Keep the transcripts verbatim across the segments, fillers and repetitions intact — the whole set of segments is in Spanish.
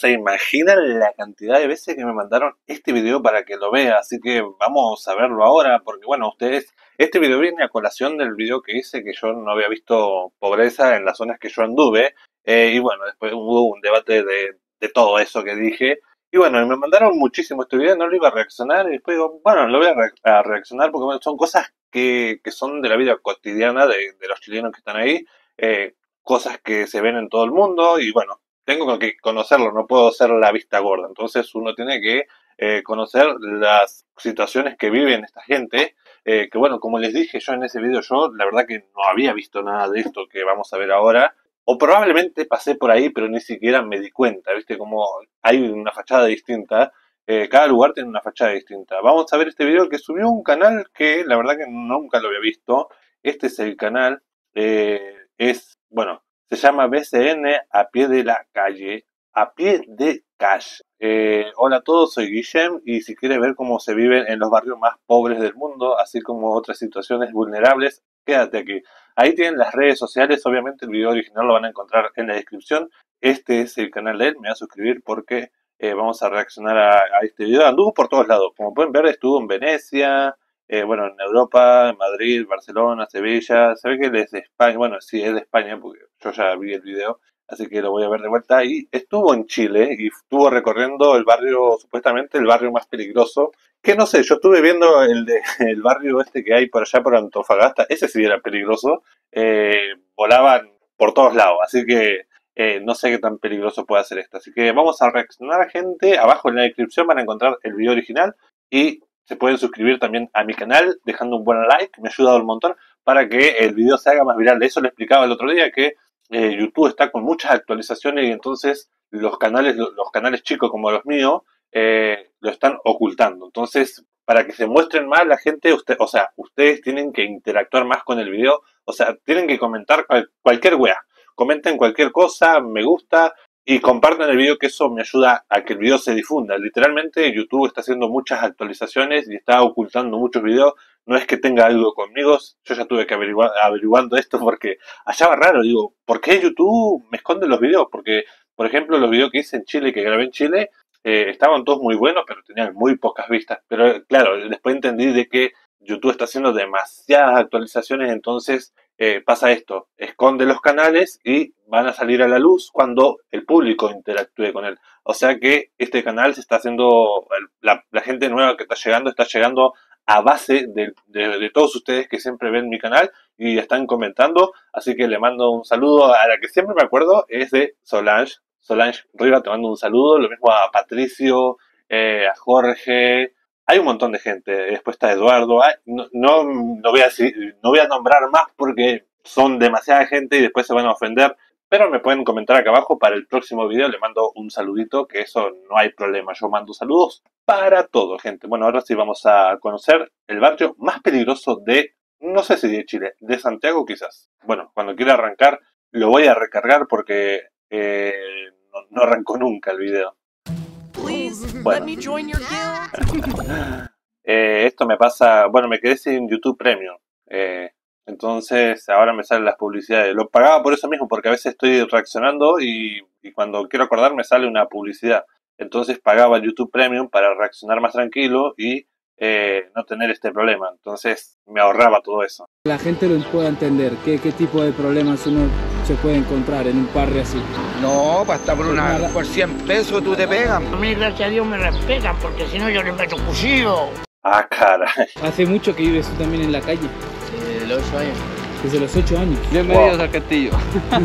se imaginan la cantidad de veces que me mandaron este video para que lo vea, así que vamos a verlo ahora, porque bueno, ustedes, este video viene a colación del video que hice, que yo no había visto pobreza en las zonas que yo anduve, eh, y bueno, después hubo un debate de, de todo eso que dije, y bueno, me mandaron muchísimo este video, no lo iba a reaccionar, y después digo, bueno, lo voy a, re a reaccionar, porque bueno, son cosas que, que son de la vida cotidiana de, de los chilenos que están ahí, eh, cosas que se ven en todo el mundo, y bueno, tengo que conocerlo, no puedo hacer la vista gorda. Entonces uno tiene que eh, conocer las situaciones que viven esta gente, eh, que bueno, como les dije yo en ese video, yo la verdad que no había visto nada de esto que vamos a ver ahora, o probablemente pasé por ahí, pero ni siquiera me di cuenta, ¿viste? Como hay una fachada distinta, eh, cada lugar tiene una fachada distinta. Vamos a ver este video que subió un canal que la verdad que nunca lo había visto. Este es el canal, eh, es, bueno, se llama B C N a pie de la calle, a pie de calle. Eh, hola a todos, soy Guillem y si quieres ver cómo se vive en los barrios más pobres del mundo, así como otras situaciones vulnerables, quédate aquí. Ahí tienen las redes sociales, obviamente el video original lo van a encontrar en la descripción. Este es el canal de él, me voy a suscribir porque eh, vamos a reaccionar a, a este video. Anduvo por todos lados, como pueden ver estuvo en Venecia, Eh, bueno, en Europa, en Madrid, Barcelona, Sevilla, se ve que él es de España, bueno, sí, es de España, porque yo ya vi el video, así que lo voy a ver de vuelta, y estuvo en Chile, y estuvo recorriendo el barrio, supuestamente el barrio más peligroso, que no sé, yo estuve viendo el, de, el barrio este que hay por allá por Antofagasta, ese sí era peligroso, eh, volaban por todos lados, así que eh, no sé qué tan peligroso puede ser esto, así que vamos a reaccionar a gente, abajo en la descripción van a encontrar el video original, y se pueden suscribir también a mi canal dejando un buen like, me ha ayudado un montón para que el video se haga más viral. De eso le explicaba el otro día que eh, YouTube está con muchas actualizaciones y entonces los canales, los canales chicos como los míos eh, lo están ocultando. Entonces, para que se muestren más la gente, usted, o sea, ustedes tienen que interactuar más con el video, o sea, tienen que comentar cual, cualquier wea. Comenten cualquier cosa, me gusta, y compartan el video, que eso me ayuda a que el video se difunda. Literalmente YouTube está haciendo muchas actualizaciones y está ocultando muchos videos. No es que tenga algo conmigo, yo ya tuve que averiguar averiguando esto porque hallaba raro. Digo, ¿por qué YouTube me esconde los videos? Porque, por ejemplo, los videos que hice en Chile, que grabé en Chile, eh, estaban todos muy buenos, pero tenían muy pocas vistas. Pero claro, después entendí de que YouTube está haciendo demasiadas actualizaciones, entonces eh, pasa esto, esconde los canales y van a salir a la luz cuando el público interactúe con él. O sea que este canal se está haciendo, la, la gente nueva que está llegando, está llegando a base de, de, de todos ustedes que siempre ven mi canal y están comentando, así que le mando un saludo a la que siempre me acuerdo, es de Solange, Solange Riva, te mando un saludo, lo mismo a Patricio, eh, a Jorge. Hay un montón de gente, después está Eduardo, ay, no, no, no, voy a decir, no voy a nombrar más porque son demasiada gente y después se van a ofender, pero me pueden comentar acá abajo para el próximo video, le mando un saludito, que eso no hay problema, yo mando saludos para todo, gente. Bueno, ahora sí vamos a conocer el barrio más peligroso de, no sé si de Chile, de Santiago quizás. Bueno, cuando quiera arrancar lo voy a recargar porque eh, no, no arrancó nunca el video. Bueno. eh, esto me pasa, bueno, me quedé sin YouTube Premium, eh, entonces ahora me salen las publicidades. Lo pagaba por eso mismo, porque a veces estoy reaccionando y, y cuando quiero acordar me sale una publicidad. Entonces pagaba YouTube Premium para reaccionar más tranquilo y eh, no tener este problema. Entonces me ahorraba todo eso. La gente lo pueda entender, ¿qué, qué tipo de problemas uno se puede encontrar en un barrio así? No, hasta por, una, por cien pesos tú te pegan. A mí, gracias a Dios, me respetan, porque si no yo les meto cuchillo. Ah, caray. ¿Hace mucho que vives tú también en la calle? Sí, desde los ocho años. Desde los ocho años. Bienvenidos wow. al castillo.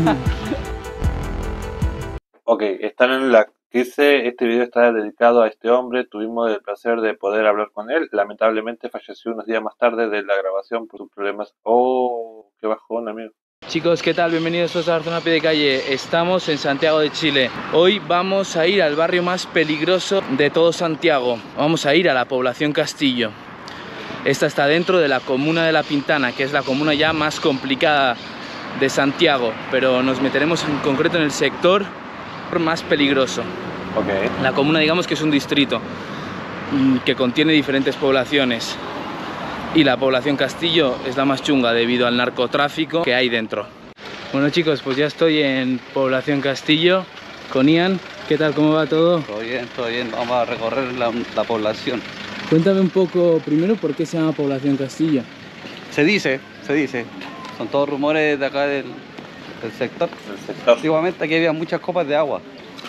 Ok, están en la... Dice, este video está dedicado a este hombre, tuvimos el placer de poder hablar con él, lamentablemente falleció unos días más tarde de la grabación por sus problemas. Oh, qué bajón, amigo. Chicos, ¿qué tal? Bienvenidos a esta zona a pie de calle. Estamos en Santiago de Chile. Hoy vamos a ir al barrio más peligroso de todo Santiago. Vamos a ir a la población Castillo. Esta está dentro de la comuna de La Pintana, que es la comuna ya más complicada de Santiago, pero nos meteremos en concreto en el sector más peligroso. Okay. La comuna, digamos que es un distrito que contiene diferentes poblaciones y la población Castillo es la más chunga debido al narcotráfico que hay dentro. Bueno chicos, pues ya estoy en población Castillo con Ian ¿Qué tal? ¿Cómo va todo? Todo bien, todo bien. Vamos a recorrer la, la población. Cuéntame un poco primero por qué se llama Población Castillo. Se dice, se dice. Son todos rumores de acá del, del sector. El sector. Antiguamente aquí había muchas copas de agua.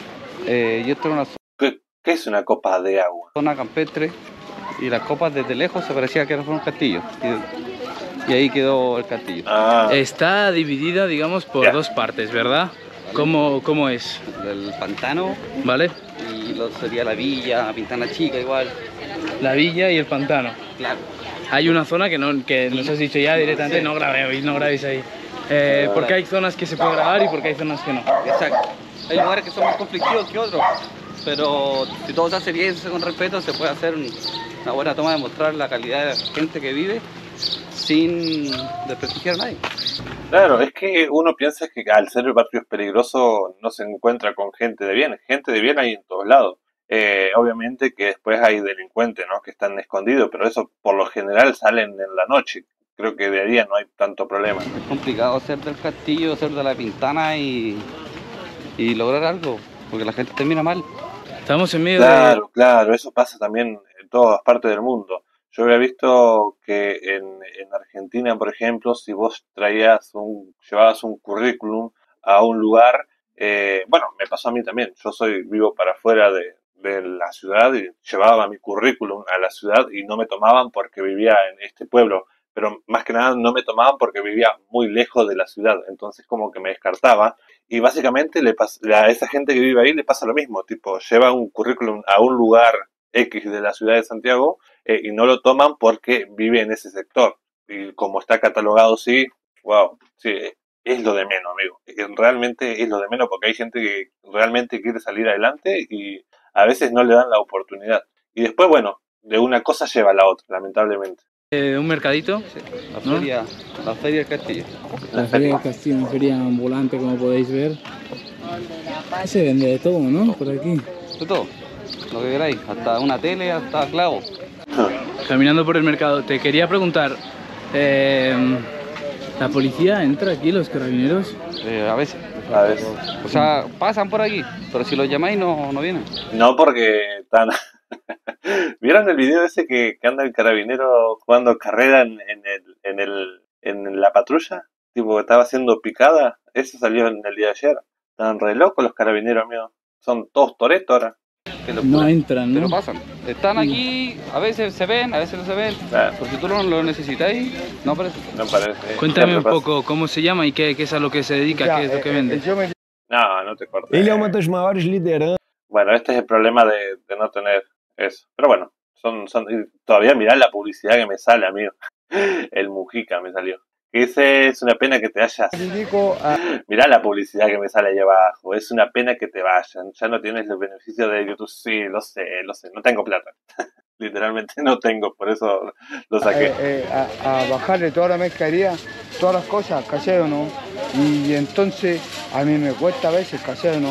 Eh, y esto era una ¿Qué, qué es una copa de agua? zona campestre y las copas desde lejos se parecía que era un castillo. Y, y ahí quedó el castillo. Ah, Está dividida, digamos, por Ya. dos partes, ¿verdad? ¿Cómo, cómo es? El pantano ¿Vale? y lo sería la villa, Pintana Chica igual. La villa y el pantano. Claro. Hay una zona que, no, que nos has dicho ya directamente, no grabéis, no grabéis ahí. Eh, porque hay zonas que se pueden grabar y porque hay zonas que no. Exacto. Hay lugares que son más conflictivos que otros, pero si todo se hace bien, se hace con respeto, se puede hacer una buena toma de mostrar la calidad de la gente que vive sin desprestigiar a nadie. claro, es que uno piensa que al ser barrios peligrosos no se encuentra con gente de bien. Gente de bien hay en todos lados. Eh, obviamente que después hay delincuentes, ¿no? Que están escondidos, pero eso por lo general salen en la noche. Creo que de día no hay tanto problema. Es complicado ser del castillo, ser de la Pintana y, y lograr algo, porque la gente te mira mal. Estamos en medio Claro, claro, eso pasa también en todas partes del mundo. Yo había visto que en, en Argentina, por ejemplo, si vos traías un, llevabas un currículum a un lugar, eh, bueno, me pasó a mí también. Yo soy vivo para afuera de, de la ciudad y llevaba mi currículum a la ciudad y no me tomaban porque vivía en este pueblo, pero más que nada no me tomaban porque vivía muy lejos de la ciudad, entonces como que me descartaba. Y básicamente le pas- a esa gente que vive ahí le pasa lo mismo, tipo, lleva un currículum a un lugar X de la ciudad de Santiago eh, y no lo toman porque vive en ese sector. Y como está catalogado, sí, wow, sí, es lo de menos, amigo. Eh, Realmente es lo de menos porque hay gente que realmente quiere salir adelante y a veces no le dan la oportunidad. Y después, bueno, de una cosa lleva a la otra, lamentablemente. de un mercadito. La ¿No? feria, la feria del castillo. La feria del Castillo, una feria ambulante, como podéis ver. Se vende de todo, ¿no? Por aquí. De todo, lo que queráis, hasta una tele, hasta clavos. Caminando por el mercado, te quería preguntar, eh, ¿la policía entra aquí, los carabineros? Eh, a veces. A veces. O sea, pasan por aquí, pero si los llamáis no, no vienen. No porque están... ¿Vieron el video ese que, que anda el carabinero jugando carrera en, en, el, en, el, en la patrulla? Tipo que estaba siendo picada. Eso salió en el día de ayer. Están re locos los carabineros, amigos. Son todos toretos ahora. Qué locura. No entran, Pero ¿no? pasan. Están aquí, a veces se ven, a veces no se ven. Ah, Porque tú no lo necesitáis, no aparece. no parece. Cuéntame un Siempre pasa. poco cómo se llama y qué, qué es a lo que se dedica, qué es lo que vende. No, no te cortes. Ele é uma das maiores lideranças. Bueno, este es el problema de, de no tener eso. Pero bueno, son, son y todavía mirá la publicidad que me sale, amigo. El Mujica me salió. Que ese es una pena que te hayas. Mirá la publicidad que me sale ahí abajo. Es una pena que te vayan. Ya no tienes los beneficios de YouTube. Sí, lo sé, lo sé. No tengo plata. Literalmente no tengo, por eso lo saqué. Eh, eh, a, a bajarle toda la mercadería, todas las cosas, ¿cachai o no? Y, entonces a mí me cuesta a veces, ¿cachai o no?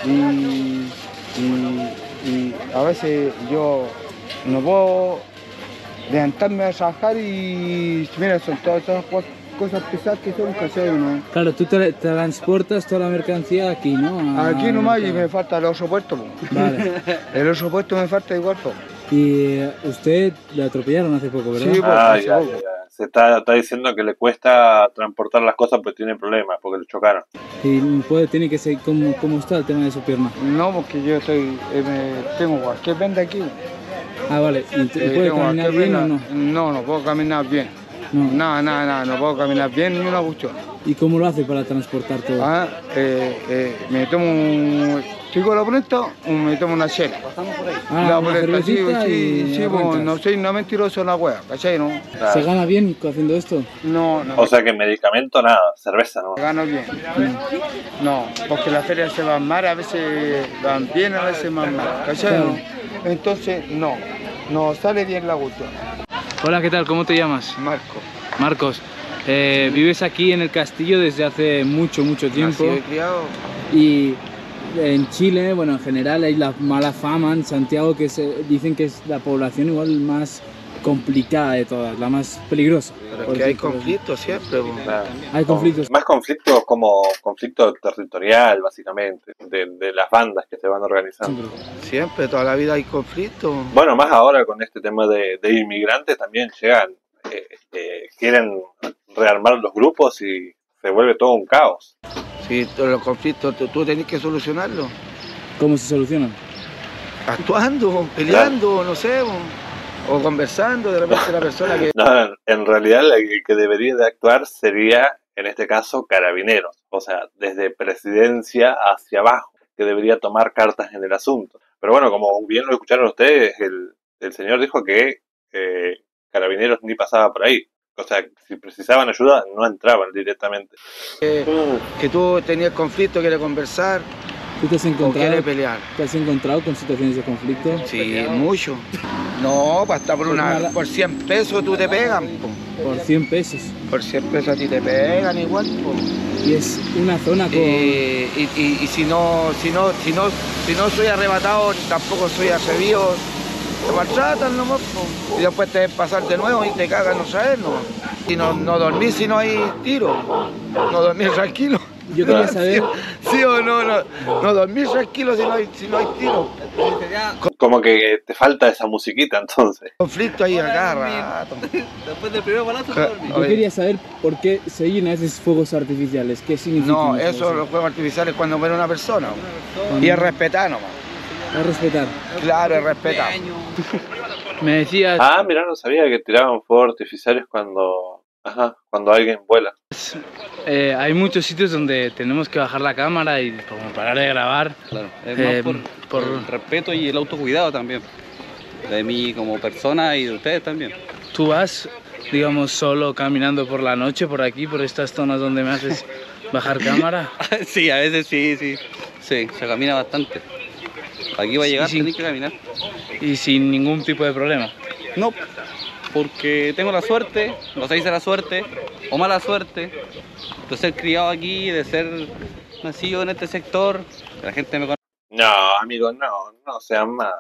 Y, y, y a veces yo no puedo levantarme a trabajar y mira, son todas esas cos- cosas pesadas que son, ¿cachai o no? Claro, tú tra- transportas toda la mercancía aquí, ¿no? A- Aquí nomás y me falta el otro puerto, po. Vale. El otro puerto me falta igual, po. Y eh, usted le atropellaron hace poco, ¿verdad? Sí, Ah, hace ya, poco. ya, ya. Se está, está diciendo que le cuesta transportar las cosas porque tiene problemas, porque le chocaron. Y puede, tiene que ser, ¿cómo, ¿cómo está el tema de su pierna? No, porque yo estoy, eh, me- tengo cualquier venda aquí. Ah, vale. ¿Y, y Eh, puede tengo caminar cualquier bien o venda. no? No, no puedo caminar bien. No. Nada, nada, nada, no puedo caminar bien ni una cuestión. ¿Y cómo lo hace para transportar todo? Ah, eh, eh, me tomo un... Estoy con la pronta o me tomo una chela. Ah, la una pronta, sí, cervecita sí, y sí, pues, arrancas. no soy no mentiroso en la wea, ¿cachai, no? ¿Se gana bien haciendo esto? No, no. O sea que medicamento nada, cerveza no. Me gano bien. No, porque las ferias se van mal, a veces van bien, a veces van mal, ¿cachai? no? Entonces, no, no sale bien la cuestión. Hola, ¿qué tal? ¿Cómo te llamas? Marco. Marcos. Eh, vives aquí en el castillo desde hace mucho, mucho tiempo. Nacido y criado. Y en Chile, bueno, en general hay la mala fama en Santiago, que se, dicen que es la población igual más complicada de todas, la más peligrosa. Pero es que hay conflictos siempre. Po. Claro. Hay conflictos. Más conflictos como conflicto territorial, básicamente, de, de las bandas que se van organizando. Siempre. Siempre, toda la vida hay conflictos. Bueno, más ahora con este tema de, de inmigrantes también llegan, eh, eh, quieren rearmar los grupos y se vuelve todo un caos. Sí, todos los conflictos tú, tú tenés que solucionarlos. ¿Cómo se solucionan? Actuando, peleando, no sé, o, o conversando, de repente la persona que... No, en realidad el que debería de actuar sería, en este caso, Carabineros, o sea, desde presidencia hacia abajo, que debería tomar cartas en el asunto. Pero bueno, como bien lo escucharon ustedes, el, el señor dijo que eh, Carabineros ni pasaba por ahí. O sea, si precisaban ayuda, no entraban directamente. Que, que tú tenías conflicto, quieres conversar, ¿Tú te has o encontrado, quieres pelear. te has encontrado con situaciones de conflicto? Sí, mucho. No, pues hasta por, una, por cien pesos tú te pegan. Po. Por cien pesos. Por cien pesos a ti te pegan igual. Po. Y es una zona con... Eh, y, y, y si no, si no, si no, si no soy arrebatado, tampoco soy atrevido, te maltratan nomás, po. Y después te ven pasar de nuevo y te cagan otra vez, ¿no? Y no, no dormís si no hay tiro, no dormís tranquilo. Yo quería saber... ¿Sí, sí o no? No, no dormís tranquilo si no hay, si no hay tiro. Como que te falta esa musiquita entonces. Conflicto ahí a cada rato. Después del primer balazo te dormí. Yo quería saber por qué se oyen a veces fuegos artificiales. ¿Qué significa? No, eso los fuegos artificiales cuando muere una persona. Y es respetar nomás. A respetar. Claro, es respetar. Me decías... Ah, mira, no sabía que tiraban fuegos artificiales cuando, ajá, cuando alguien vuela. Eh, hay muchos sitios donde tenemos que bajar la cámara y como parar de grabar. Claro, es Eh, más por, por- por el respeto y el autocuidado también. De mí como persona y de ustedes también. Tú vas, digamos, solo caminando por la noche, por aquí, por estas zonas donde me haces bajar cámara. Sí, a veces sí, sí. Sí, se camina bastante. Aquí va a llegar, Sí, sí. tenés que caminar. Y sin ningún tipo de problema. No, porque tengo la suerte, no sé si será suerte o mala suerte, de ser criado aquí, de ser nacido en este sector, que la gente me conoce. No, amigo, no, no sean malos.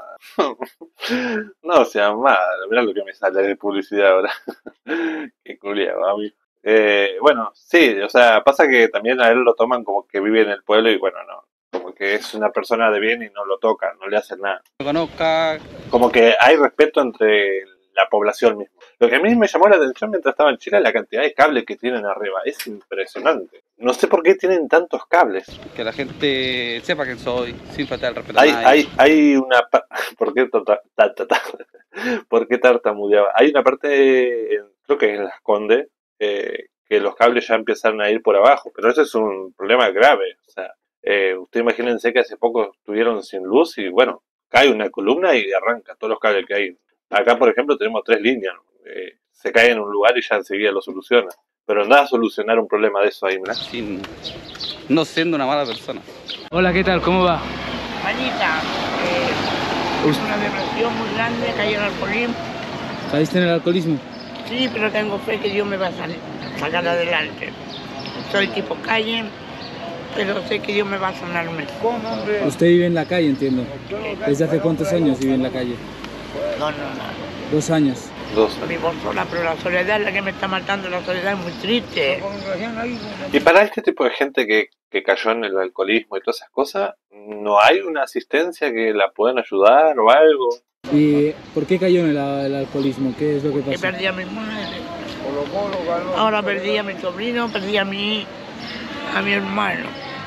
No sean malos. Mirá lo que me sale de publicidad ahora. Qué culiado, amigo. Eh, bueno, sí, o sea, pasa que también a él lo toman como que vive en el pueblo y bueno, no. Como que es una persona de bien y no lo tocan, no le hacen nada. Me conozca, Como que hay respeto entre la población misma. Lo que a mí me llamó la atención mientras estaba en Chile es la cantidad de cables que tienen arriba. Es impresionante. No sé por qué tienen tantos cables. que la gente sepa quién soy, sin faltar el respeto a Hay, nadie. hay, hay una... pa- ¿Por qué, ta- ta- ta- ta- ¿Por qué tartamudeaba? Hay una parte, en- creo que es en Las Condes, eh, que los cables ya empiezan a ir por abajo. Pero ese es un problema grave. O sea, eh, usted imagínense que hace poco estuvieron sin luz y bueno, cae una columna y arranca todos los cables que hay. Acá, por ejemplo, tenemos tres líneas. Eh, se cae en un lugar y ya enseguida lo soluciona. Pero nada, solucionar un problema de eso ahí, ¿no? Sin, no siendo una mala persona. Hola, ¿qué tal? ¿Cómo va? Manita, eh, es una depresión muy grande, caí en el alcoholismo. ¿Caíste en el alcoholismo? Sí, pero tengo fe que Dios me va a sal- sacar adelante. Soy tipo calle, pero sé que Dios me va a sanarme. Usted vive en la calle, entiendo. ¿Desde hace cuántos años vive en la calle? No, no, no. Dos años. Dos. Vivo sola, pero la soledad es la que me está matando. La soledad es muy triste. Y para este tipo de gente que, que cayó en el alcoholismo y todas esas cosas, ¿no hay una asistencia que la puedan ayudar o algo? ¿Y por qué cayó en el, el alcoholismo? ¿Qué es lo que Que pasó? perdí a mi madre. Ahora perdí a mi sobrino, perdí a mi, a mi hermano.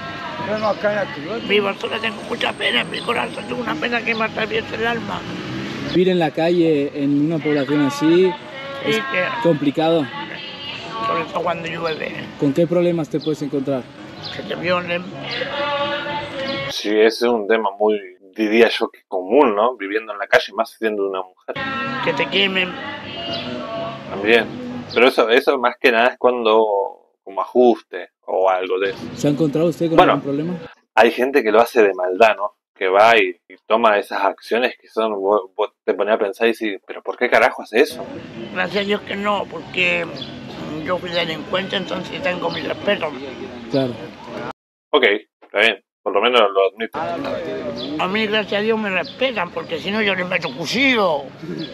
Vivo sola, tengo mucha pena en mi corazón. Tengo una pena que me atraviesa el alma. Vivir en la calle en una población así es Sí, que- complicado. sobre todo cuando llueve, ¿Con qué problemas te puedes encontrar? que te violen. Sí, ese es un tema muy, diría yo, que común, ¿no? Viviendo en la calle, más siendo una mujer Que te quemen. también. Pero eso, eso más que nada es cuando, como ajuste o algo de eso. ¿Se ha encontrado usted con Bueno. algún problema? Hay gente que lo hace de maldad, ¿no? Que va y, y toma esas acciones que son, vos, vos te pones a pensar y decís, pero ¿por qué carajo hace eso? Gracias a Dios que no, porque yo fui delincuente, entonces tengo mi respeto. Claro. Ok, está bien. Por lo menos lo admite. A mí, gracias a Dios, me respetan, porque si no yo les meto cuchillo.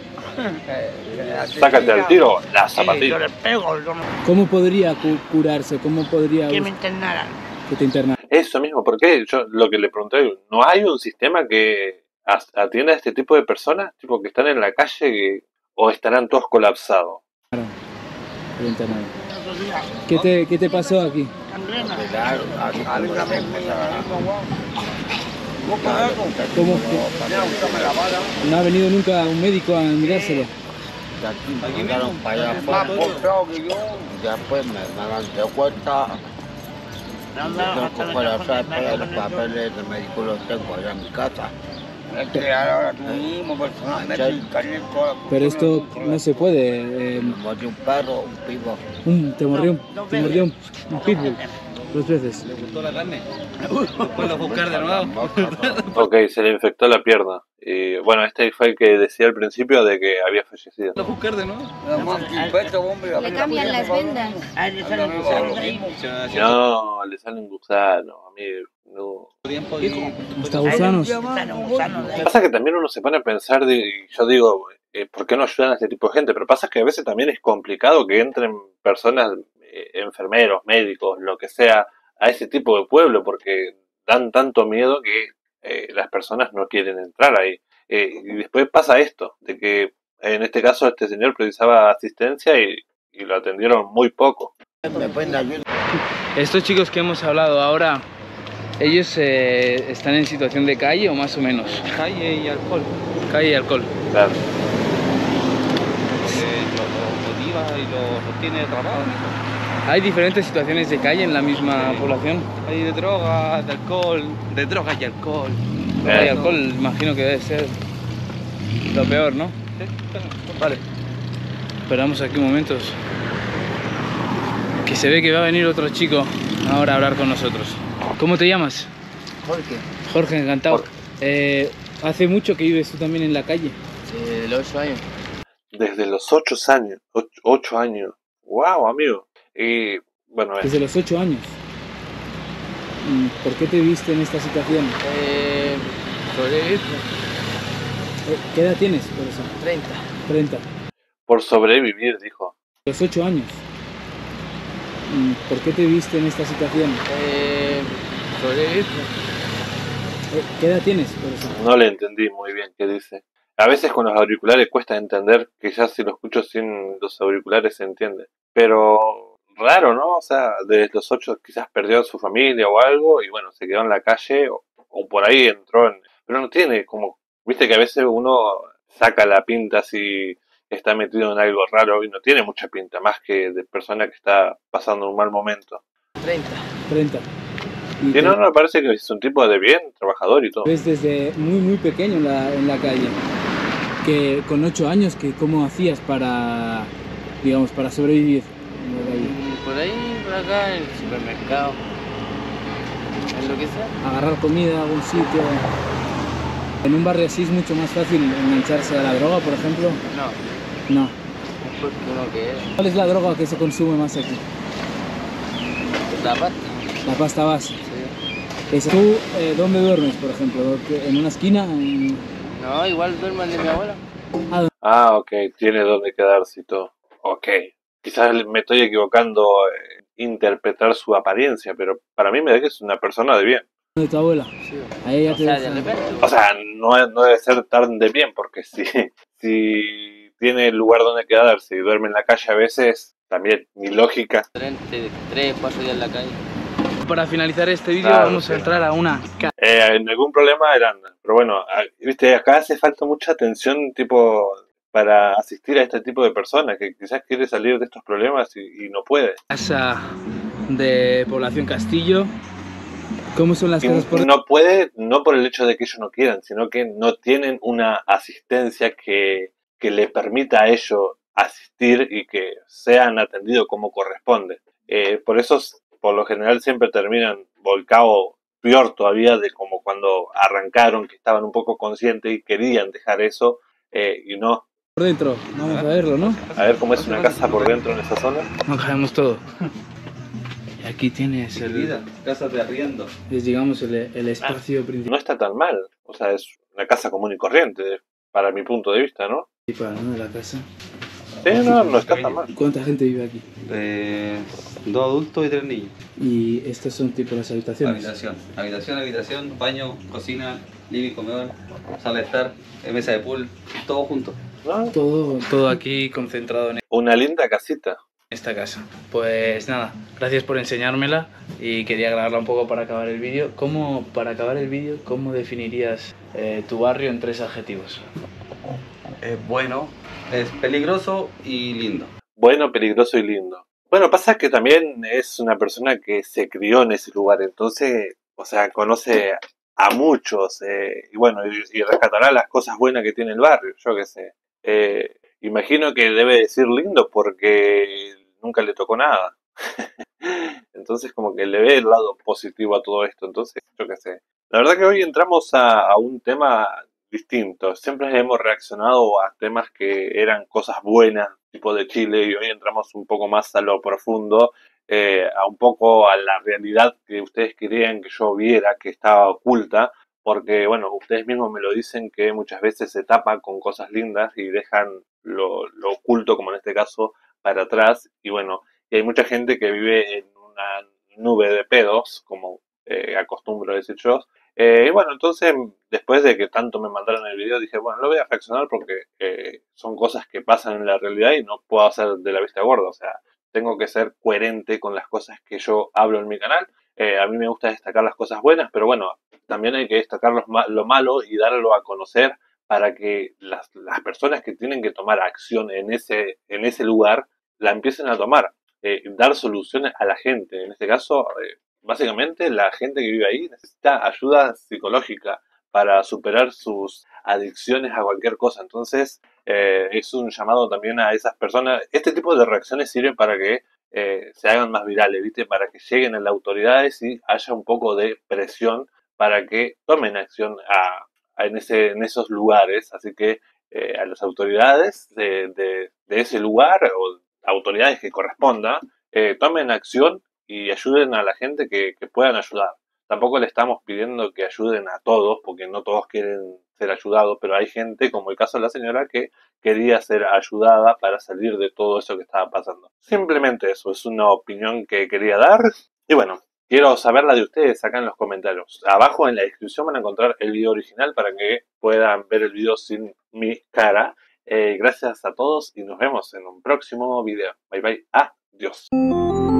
Sácate al tiro la Sí, zapatilla. yo les pego, yo no- ¿Cómo podría cu- curarse? ¿Cómo podría que me internaran. que te internar? Eso mismo, porque yo lo que le pregunté, ¿no hay un sistema que as- atienda a este tipo de personas? Tipo que están en la calle que- o estarán todos colapsados. Te internaron. ¿Qué te, qué te pasó aquí? ¿Cómo que no ha venido nunca un médico a mirárselo? De aquí me mandaron para allá. Más postrado que yo. Después me, me dan cuenta. Yo tengo que fuera a hacer los papeles de médico, los tengo allá en mi casa. Es que ahora tú mismo personalmente el carnet toda la Pero esto no se puede. eh, Me mordió un perro, un pivo. un- te mordió, un, te mordió un, un pitbull dos veces. ¿Le gustó la carne? Después lo buscar de nuevo. Ok, se le infectó la pierna. Y bueno, este fue el que decía al principio de que había fallecido. ¿Lo buscar de nuevo? Le cambian las vendas. A él le salen gusanos ahí. No, le salen gusanos, amigo. No. Tiempo y... Hasta gusanos. Gusanos, gusanos de ahí. Pasa que también uno se pone a pensar, de, y yo digo, eh, ¿por qué no ayudan a este tipo de gente? Pero pasa que a veces también es complicado que entren personas, eh, enfermeros, médicos, lo que sea, a ese tipo de pueblo, porque dan tanto miedo que eh, las personas no quieren entrar ahí. Eh, y después pasa esto, de que en este caso este señor precisaba asistencia y, y lo atendieron muy poco. Me pueden ayudar. Estos chicos que hemos hablado ahora, ¿ellos eh, están en situación de calle o más o menos? Calle y alcohol. Calle y alcohol. Claro. Porque lo, lo motiva y lo, lo tiene atrapado. ¿Hay diferentes situaciones de calle en la misma Sí. población? Hay de drogas, de alcohol, de drogas y alcohol. Droga y Eh. alcohol, imagino que debe ser lo peor, ¿no? Sí, claro. Vale. Esperamos aquí momentos. Que se ve que va a venir otro chico ahora a hablar con nosotros. ¿Cómo te llamas? Jorge, Jorge, encantado. Jorge. Eh, ¿Hace mucho que vives tú también en la calle? de los ocho años. Desde los ocho años, ocho, ocho años. Wow, amigo. Y bueno, eh, Desde los ocho años. Mm, ¿Por qué te viste en esta situación? Eh, sobrevivir, Eh, ¿Qué edad tienes por eso? treinta. treinta. por sobrevivir, dijo. Los ocho años. Mm, ¿Por qué te viste en esta situación? Eh, sobrevivir. Eh, ¿Qué edad tienes por eso? No le entendí muy bien qué dice. A veces con los auriculares cuesta entender, que ya si lo escucho sin los auriculares se entiende. Pero raro, ¿no? O sea, desde los ocho quizás perdió a su familia o algo y bueno, se quedó en la calle o, o por ahí entró en... Pero no tiene como... Viste que a veces uno saca la pinta si está metido en algo raro y no tiene mucha pinta, más que de persona que está pasando un mal momento. treinta. treinta. Y Y te no, no, me parece que es un tipo de bien, trabajador y todo. ves desde muy, muy pequeño en la, en la calle. Que con ocho años, que ¿cómo hacías para, digamos, para sobrevivir en la calle? Por ahí, por acá, en el supermercado. En lo que sea. Agarrar comida a algún sitio. En un barrio así es mucho más fácil engancharse a la droga, por ejemplo. No, No. es porque uno que es. ¿Cuál es la droga que se consume más aquí? La pasta. La pasta base. Sí. Esa- ¿Tú eh, dónde duermes, por ejemplo? ¿En una esquina? ¿En- No, igual duerman de mi abuela. Ah, ok, tiene dónde quedarse y todo. Ok. Quizás me estoy equivocando en interpretar su apariencia, pero para mí me da que es una persona de bien. de tu abuela? Sí. Ahí ya O te sea, de dejan. repente. O sea, no, no debe ser tan de bien, porque si, si tiene lugar donde quedarse y duerme en la calle a veces, también, ni lógica. Frente, tres, cuatro días en la calle. Para finalizar este vídeo Claro, vamos sí. a entrar a una ca- Eh, en algún problema eran, pero bueno, a- viste, acá hace falta mucha atención tipo para asistir a este tipo de personas que quizás quiere salir de estos problemas y, y no puede. casa de Población Castillo. ¿Cómo son las Y cosas por no puede, no por el hecho de que ellos no quieran, sino que no tienen una asistencia que, que le permita a ellos asistir y que sean atendidos como corresponde. Eh, por eso, por lo general, siempre terminan volcados peor todavía de como cuando arrancaron, que estaban un poco conscientes y querían dejar eso, eh, y no. por dentro? Vamos a verlo, ¿no? A ver cómo es una casa por dentro en esa zona. No cabemos todo. Aquí tienes el... Vida, casas de arriendo. Es, digamos, el, el espacio principal. No está tan mal, o sea, es una casa común y corriente, para mi punto de vista, ¿no? ¿no? De la casa. Sí, no, no está tan mal. ¿Cuánta gente vive aquí? Eh, dos adultos y tres niños. ¿Y estas son tipo las habitaciones? Habitación, habitación, habitación, baño, cocina, living, comedor, sala de estar, mesa de pool, todo junto. ¿No? Todo, todo aquí concentrado en Una linda casita. esta casa. Pues nada, gracias por enseñármela y quería grabarla un poco para acabar el vídeo. ¿Cómo, para acabar el vídeo, cómo definirías eh, tu barrio en tres adjetivos? Es bueno, es peligroso y lindo. Bueno, peligroso y lindo. Bueno, pasa que también es una persona que se crió en ese lugar, entonces, o sea, conoce a muchos, eh, y bueno, y, y rescatará las cosas buenas que tiene el barrio, yo qué sé. Eh, imagino que debe decir lindo porque nunca le tocó nada. Entonces como que le ve el lado positivo a todo esto, entonces yo qué sé. La verdad que hoy entramos a, a un tema distinto. Siempre hemos reaccionado a temas que eran cosas buenas, tipo de Chile, y hoy entramos un poco más a lo profundo, eh, a un poco a la realidad que ustedes querían que yo viera, que estaba oculta, porque bueno, ustedes mismos me lo dicen que muchas veces se tapa con cosas lindas y dejan lo, lo oculto, como en este caso, para atrás, y bueno, y hay mucha gente que vive en una nube de pedos, como eh, acostumbro decir yo. Eh, y bueno, entonces, después de que tanto me mandaron el video, dije, bueno, lo voy a reaccionar porque eh, son cosas que pasan en la realidad y no puedo hacer de la vista gorda. O sea, tengo que ser coherente con las cosas que yo hablo en mi canal. Eh, a mí me gusta destacar las cosas buenas, pero bueno, también hay que destacar los ma- lo malo y darlo a conocer para que las, las personas que tienen que tomar acción en ese, en ese lugar la empiecen a tomar. Eh, dar soluciones a la gente. En este caso, eh, básicamente la gente que vive ahí necesita ayuda psicológica para superar sus adicciones a cualquier cosa. Entonces, eh, es un llamado también a esas personas. Este tipo de reacciones sirven para que eh, se hagan más virales, ¿viste? Para que lleguen a las autoridades y haya un poco de presión para que tomen acción a, a en, ese, en esos lugares. Así que eh, a las autoridades de, de, de ese lugar o autoridades que correspondan, eh, tomen acción y ayuden a la gente que, que puedan ayudar. Tampoco le estamos pidiendo que ayuden a todos, porque no todos quieren ser ayudados, pero hay gente, como el caso de la señora, que quería ser ayudada para salir de todo eso que estaba pasando. Simplemente eso, es una opinión que quería dar. Y bueno, quiero saber la de ustedes acá en los comentarios. Abajo en la descripción van a encontrar el video original para que puedan ver el video sin mi cara. Eh, gracias a todos y nos vemos en un próximo video. Bye bye. Adiós.